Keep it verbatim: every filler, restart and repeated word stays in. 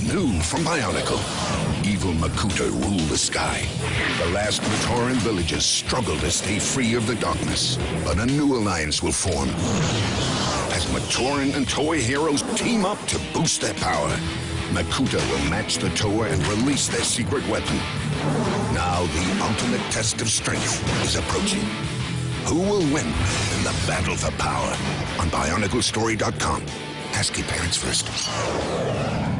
New from Bionicle, evil Makuta rule the sky. The last Matoran villages struggle to stay free of the darkness, but a new alliance will form as Matoran and toy heroes team up to boost their power. Makuta will match the Toa and release their secret weapon. Now the ultimate test of strength is approaching. Who will win in the battle for power? On Bionicle Story dot com. Ask your parents first.